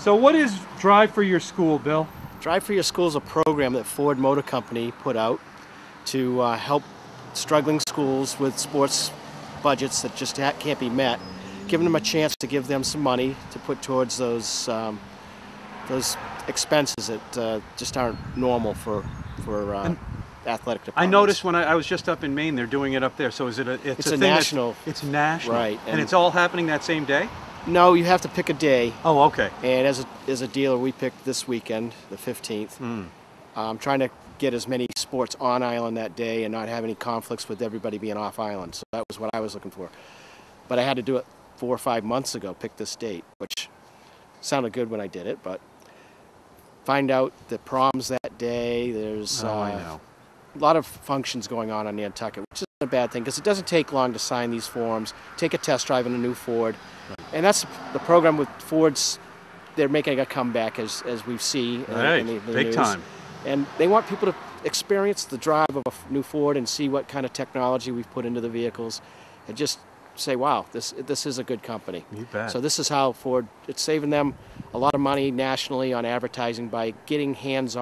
So what is Drive for Your School, Bill? Drive for Your School is a program that Ford Motor Company put out to help struggling schools with sports budgets that just can't be met, giving them a chance to give them some money to put towards those expenses that just aren't normal for athletic departments. I noticed when I was just up in Maine, they're doing it up there. So is it it's a national? It's national, right? And it's all happening that same day? No, you have to pick a day. Oh, okay. And as a dealer, we picked this weekend, the 15th. I'm trying to get as many sports on island that day and not have any conflicts with everybody being off island. So that was what I was looking for. But I had to do it 4 or 5 months ago, pick this date, which sounded good when I did it, but find out the proms that day. There's a lot of functions going on Nantucket, which isn't a bad thing because it doesn't take long to sign these forms, take a test drive in a new Ford. And that's the program with Fords. They're making a comeback as we see in the big news. Time. And they want people to experience the drive of a new Ford and see what kind of technology we've put into the vehicles and just say, wow, this is a good company. You bet. So this is how Ford, it's saving them a lot of money nationally on advertising by getting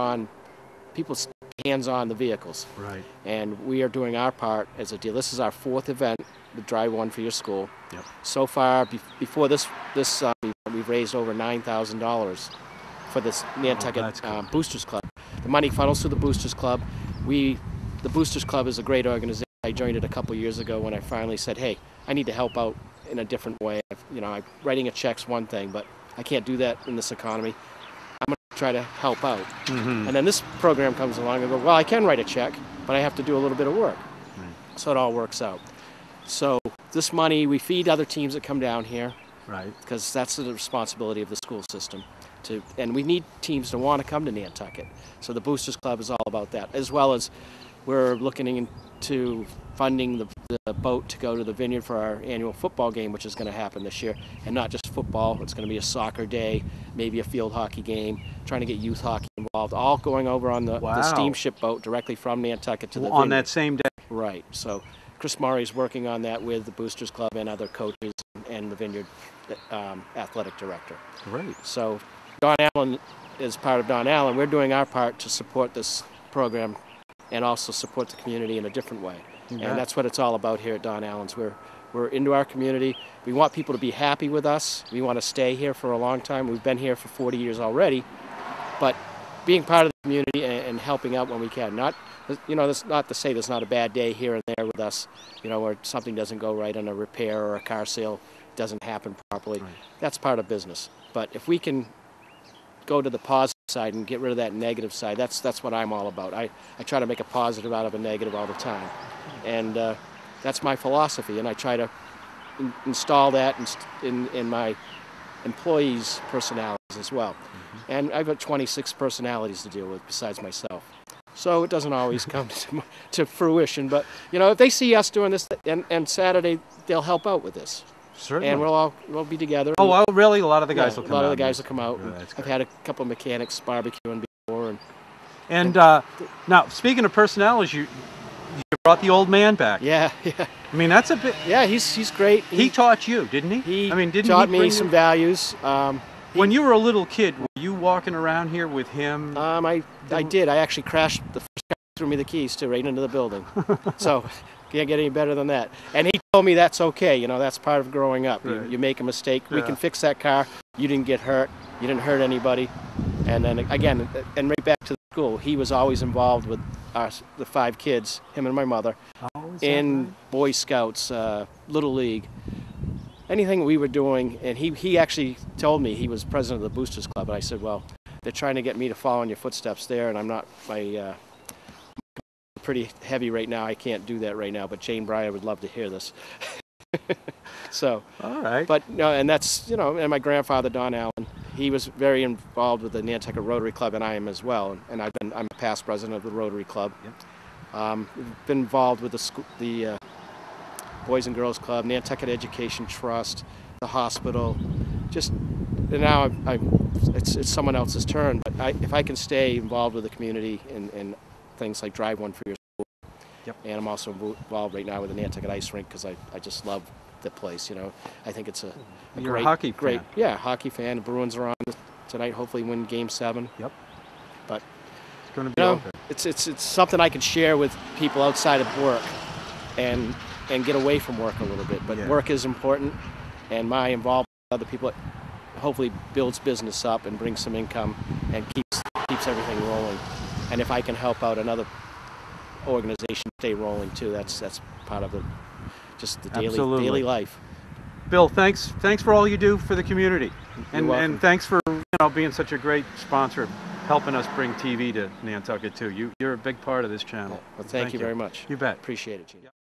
people's hands on the vehicles. Right. And we are doing our part as a deal. This is our 4th event, the Drive One for Your School. Yep. So far, before this we've raised over $9,000 for this Nantucket Boosters Club. The money funnels through the Boosters Club. The Boosters Club is a great organization. I joined it a couple years ago when I finally said, hey, I need to help out in a different way. Writing a check's one thing, but I can't do that in this economy. I'm going to try to help out. And then this program comes along and I go, well, I can write a check, but I have to do a little bit of work. So it all works out. So this money, we feed other teams that come down here. Right. Because that's the responsibility of the school system. And we need teams to want to come to Nantucket. So the Boosters Club is all about that, as well as we're looking into funding the boat to go to the Vineyard for our annual football game, which is going to happen this year. And not just football, it's going to be a soccer day, maybe a field hockey game, trying to get youth hockey involved, all going over on the steamship boat directly from Nantucket to the Vineyard. On that same day? Right. So Chris Murray's working on that with the Boosters Club and other coaches and the Vineyard athletic director. Great. So Don Allen is part of Don Allen. We're doing our part to support this program and also support the community in a different way. And that's what it's all about here at Don Allen's. We're into our community. We want people to be happy with us. We want to stay here for a long time. We've been here for 40 years already. But being part of the community and helping out when we can. That's not to say there's not a bad day here and there with us, where something doesn't go right on a repair or a car sale doesn't happen properly. Right. That's part of business. But if we can go to the positive side and get rid of that negative side, that's what I'm all about. I try to make a positive out of a negative all the time. And that's my philosophy, and I try to install that in my employees' personalities as well. And I've got 26 personalities to deal with besides myself. So it doesn't always come to fruition, but if they see us doing this, and Saturday they'll help out with this. Certainly. And we'll be together. Oh, well, really? A lot of the guys will come out. A lot of the guys will come out. Yeah, I've had a couple of mechanics barbecuing before. And now, speaking of personalities, you brought the old man back. Yeah. I mean, that's a bit. Yeah, he's great. He taught you, didn't he? He taught me some values. When you were a little kid, were you walking around here with him? I did. I actually crashed. The first guy threw me the keys right into the building. So can't get any better than that. And he told me that's okay. That's part of growing up. Right. You make a mistake. Yeah. We can fix that car. You didn't get hurt. You didn't hurt anybody. And then again, and right back to the school, he was always involved with the 5 kids, him and my mother, in Boy Scouts, Little League. Anything we were doing, and he actually told me he was president of the Boosters Club, and I said, well, they're trying to get me to follow in your footsteps there, and I'm not, pretty heavy right now. I can't do that right now, but Jane Breyer would love to hear this. So, all right. But and that's and my grandfather Don Allen, he was very involved with the Nantucket Rotary Club, and I am as well. And I'm a past president of the Rotary Club. Yep. Been involved with the Boys and Girls Club, Nantucket Education Trust, the hospital. And now it's someone else's turn. But if I can stay involved with the community in things like Drive One for Your School. Yep. And I'm also involved right now with the Nantucket Ice Rink because I just love the place. I think it's a hockey fan. Yeah, hockey fan. The Bruins are on. tonight. Hopefully, win Game 7. Yep. But It's going to be you know, open. it's something I can share with people outside of work, and get away from work a little bit. But Yeah. work is important, and my involvement with other people hopefully builds business up and brings some income and keeps everything rolling. And if I can help out another organization stay rolling too, that's part of the Absolutely. daily life. Bill, thanks for all you do for the community, and welcome. thanks for being such a great sponsor, helping us bring TV to Nantucket too. You're a big part of this channel. Well, thank you very much. You bet. Appreciate it, Gene.